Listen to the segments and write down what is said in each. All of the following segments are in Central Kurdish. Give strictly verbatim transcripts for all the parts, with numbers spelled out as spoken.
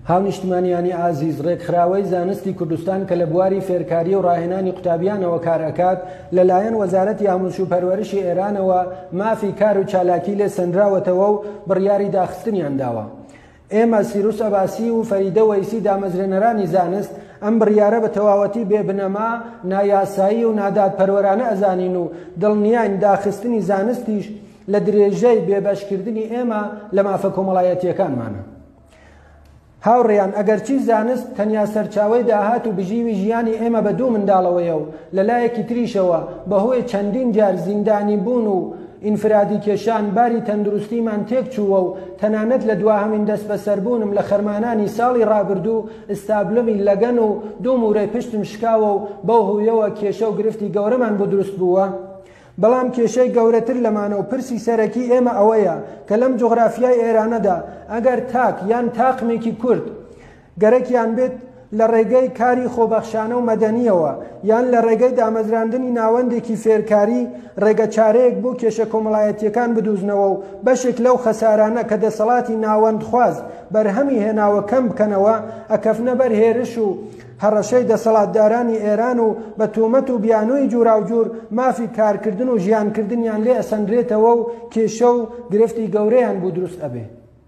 هاونیشتمانیانی ئازیز، ڕێکخراوەی زانستی کوردستان کە لە بواری فێرکاری و ڕاهێنانی قوتابیانەوە کار ئەکات لەلایەن وەزارەتی ئاموزش و پەروەرشی ئێرانەوە مافی کار و چالاکی لێ سەنراوەتەوە و بڕیاری داخستنیان داوە. ئێمە سیروس ئەباسی و فەریدە وەیسی دامەزرێنەرانی زانست ئەم بڕیارە بە تەواوەتی بێبنەما، نایاسایی و نادادپەروەرانە ئەزانین و دڵنیاین داخستنی زانستیش لە درێژەی بێبەشکردنی ئێمە لە مافە کۆمەڵایەتیەکانمانە. هاوڕێیان، ئەگەرچی زانست تەنیا سەرچاوەی داهات و بژیوی ژیانی ئێمە بە دوو منداڵەوەیە و لەلایەکی تریشەوە بەهۆی چەندین جار زیندانی بوون و ئینفرادی کێشان باری تەندروستیمان تێک چووە و تەنانەت لە دواهەمین دەست بەسەربوونم لە خەرمانانی ساڵی ڕابردوو ئستابلمی لەگەن و دوو موورەی پشتم شکاوە و بەو هویەوە کێشە و گرفتی گەورەمان بۆ دروست بووە. بەڵام کێشەی گەورەتر لەمانە و پرسی سەرەکی ئێمە ئەوەیە کە لەم جوغرافیای ئێرانەدا ئەگەر تاک یان تاقمێکی کورد گەرەکیان بێت لە ڕێگەی کاری خۆبەخشانە و مەدەنیەوە یان لە ڕێگەی دامەزراندنی ناوەندێکی فێرکاری ڕێگە چارەیەک بۆ کێشە کۆمەڵایەتیەکان بدوزنەوە و بەشێک لەو خەسارانە کە دەسەڵاتی ناوەندخواز بەرهەمی هێناوە کەم بکەنەوە ئەکەفنە بەر هێرش و هەڕەشەی دەسەڵاتدارانی ئێران و بە تومەت و بیانووی جوراوجور مافی کارکردن و ژیانکردنیان لێ ئەسەندرێتەوە و کێشە و گرفتی گەورەیان بوو دروست ئەبێ.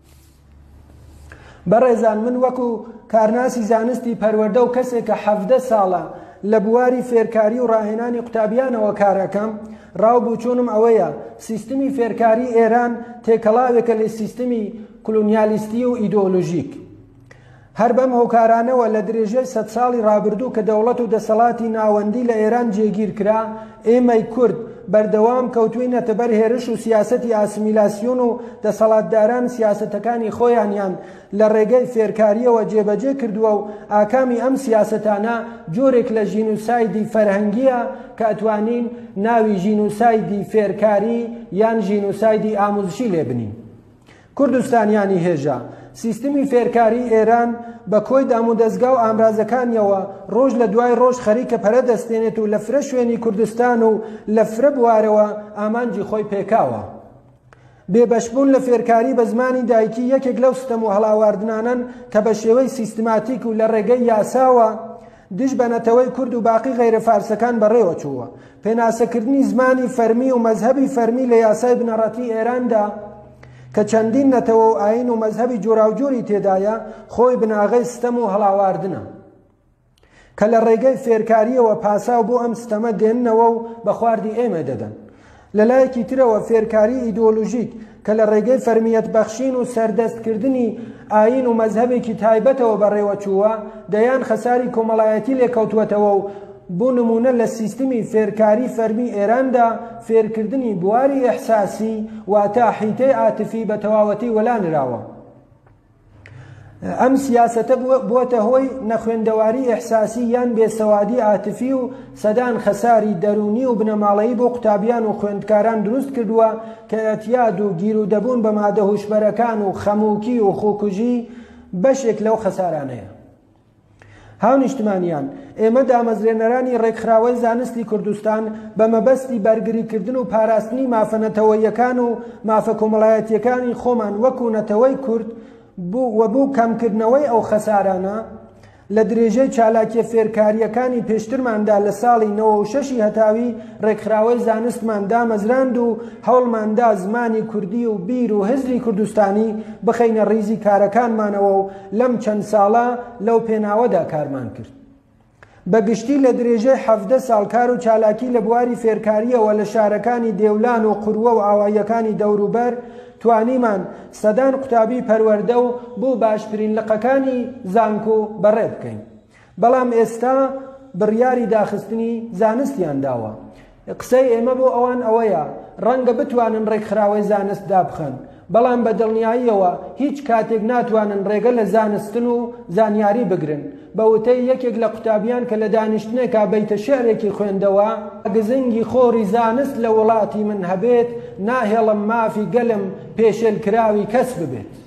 بەڕێزان، من وەکو کارناسی زانستی پەروەردە و کەسێک کە حەڤدە ساڵە لە بواری فێرکاری و ڕاهێنانی قوتابیانەوە کارەکەم، ڕاوبوچوونم ئەوەیە سیستمی فێرکاری ئێران تێکەڵاوێکە لە سیستمی کلۆنیالیستی و ئیدۆلۆژیک. هەر بەم هۆکارانەوە لە درێژەی سەد ساڵی ڕابردوو کە دەوڵەت و دەسەڵاتی ناوەندی لە ئێران جێگیر کرا، ئێمەی کورد بەردەوام کەوتوینەتە بەر هێرش و سیاسەتی ئاسیمیلاسیۆن و دەسەڵاتداران سیاسەتەکانی خۆیانیان لە ڕێگەی فێرکاریەوە جێبەجێ کردووە و ئاکامی ئەم سیاسەتانە جۆرێک لە ژینوسایدی فەرهەنگیە کە ئەتوانین ناوی ژینوسایدی فێرکاری یان ژینوسایدی ئاموزشی لێ بنین. کوردستانیانی هێژە، سیستمی فێرکاری ئێران بە کۆی دام و دەستگا و ئامرازەکانیەوە ڕۆژ لە دوای ڕۆژ خەریکە پەرە دەستێنێت و لە فرە شوێنی کوردستان و لە فرە بوارەوە ئامانجی خۆی پێکاوە. بێبەشبوون لە فێرکاری بە زمانی دایکی یەکێک لەو ستەم و هەڵاواردنانن کە بە شێوەی سیستماتیک و لە ڕێگەی یاساوە دش بەنەتەوەی کورد و باقی غەیرە فارسەکان بەڕێوە چووە. پێناسەکردنی زمانی فەرمی و مەزهەبی فەرمی لە یاسای بنەڕەتی ئێراندا کە چەندین نەتەوە و ئاین و مەزهەبی جۆراوجۆری تێدایە خۆی بناغەی ستەم و هەڵاواردنە کە لە ڕێگەی فێرکاریەوە پاساو بۆ ئەم ستەمە دێننەوە و بە خواردی ئێمە دەدەن. لەلایەکی ترەوە فێرکاری ئیدۆلۆژیک کە لە ڕێگەی فەرمیەت بەخشین و سەردەستکردنی ئاین و مەزهەبێکی تایبەتەوە بەڕێوە چووە، دەیان خەساری کۆمەڵایەتی لێکەوتوەتەوە و بۆ نمونە لە سیستمی فێرکاری فەرمی ئێراندا فێرکردنی بواری ئەحساسی واتە حیتەی عاتفی بە تەواوەتی وەلانراوە. ئەم سیاسەتە بووەتە هۆی نەخوێندەواری ئەحساسی یان بێسەوادی عاتفی و سەدان خەساری دەرونی و بنەماڵەیی بۆ قوتابیان و خوێندکاران دروست کردووە کە ئەتیاد و گیر و دەبوون بە مادە هوشبەرەکان و خەمووکی و خۆکوژی بەشێک لەو خەسارانەیە. هاونیشتمانیان، ئێمە دامەزرێنەرانی ڕێکخراوەی زانستی کوردستان بە مەبەستی بەرگریکردن و پاراستنی مافە نەتەوەییەکان و مافە کۆمەڵایەتیەکانی خۆمان وەکو نەتەوەی کورد وە بوو کەمکردنەوەی ئەو خەسارانە لە درێژەی چالاکیە فێرکاریەکانی پێشترماندا لە ساڵی نەوە و شەشی هەتاوی ڕێکخراوەی زانستمان دامەزراند و هەوڵماندا زمانی کوردی و بیر و هزری کوردستانی بخەینە ڕیزی کارەکانمانەوە و لەم چەند ساڵە لەو پێناوەدا کارمان کرد. بەگشتی لە درێژەی حەڤدە ساڵ کار و چالاکی لە بواری فێرکاریەوە لە شارەکانی دێولان و قوروە و ئاواییەکانی دەوروبەر توانیمان سەدان قوتابی پەروەردە و بۆ باشترین لقەکانی زانکۆ بەڕێ بکەین. بەڵام ئێستا بڕیاری داخستنی زانستیان داوە. قسەی ئێمە بۆ ئەوان ئەوەیە ڕەنگە بتوانن ڕێکخراوەی زانست دابخەن، بەڵام بە دڵنیاییەوە هیچ کاتێک ناتوانن ڕێگە لە زانستن و زانیاری بگرن. بە وتەی یەکێک لە قوتابیان کە لە دانیشتنێکا بەیتە شێعرێکی خوێندەوە، گزنگی خۆری زانست لە وڵاتی من هەبێت، ناهێڵم مافی گەلم پێشێل کراوی کەس ببێت.